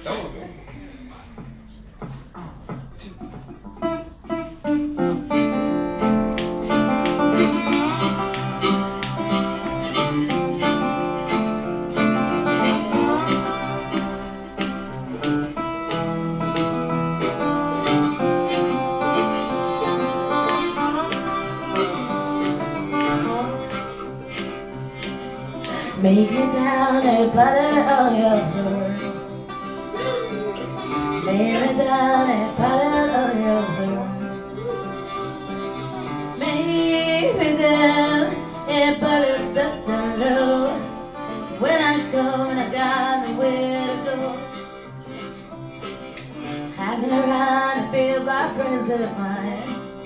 Make me down and butter on your floor. Lay me down and butter on your floor. Make me down and butter up down low. When I come and I got nowhere to go. Hanging around and feel by friends of mine.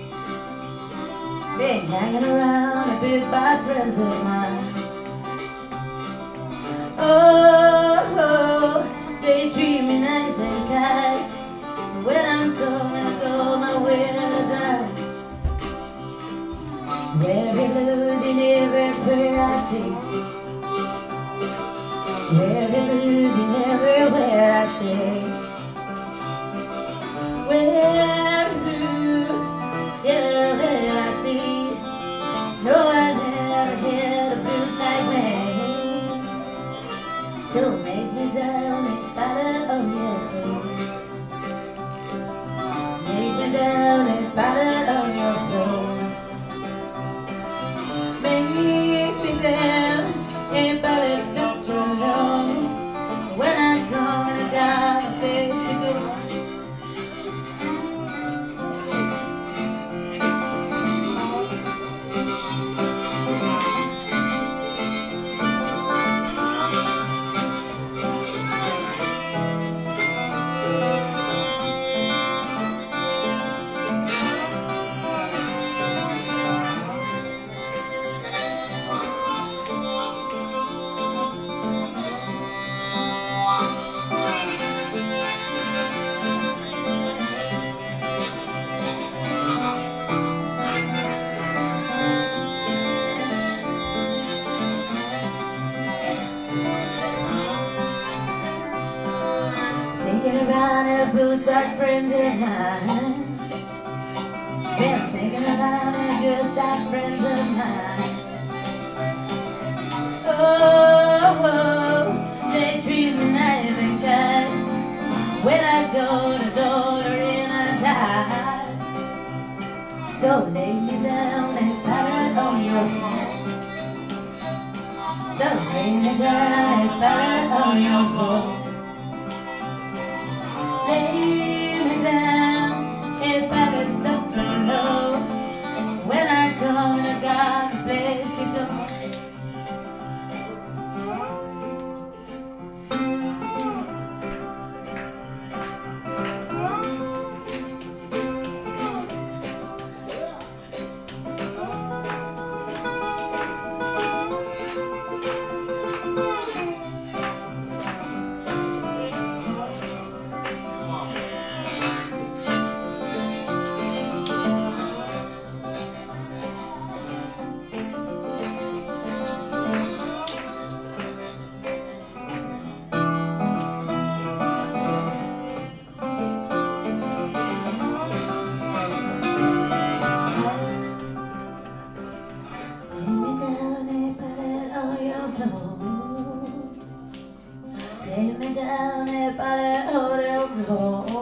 Been hanging around and feel by friends of mine. Oh, they treat me nice and kind. When I'm gone, I go nowhere to die. Very losing everywhere I see. Very losing everywhere I see. Where lose everywhere I see. No one ever had a blues like me. So make me down and batter on your floor. Make me down and batter on your floor. Make me down and batter so long. When I come and I got a place to go. Sneaking around in a booth by friends of mine. Been sneaking around in a good by friends of mine. Oh, they treat me nice and kind. When I go to daughter in a tie. So lay me down and batter on your floor. So lay me down and batter on your floor. Lay me down and batter something low. When I come, I got a place to go. Lay me down and batter on your floor.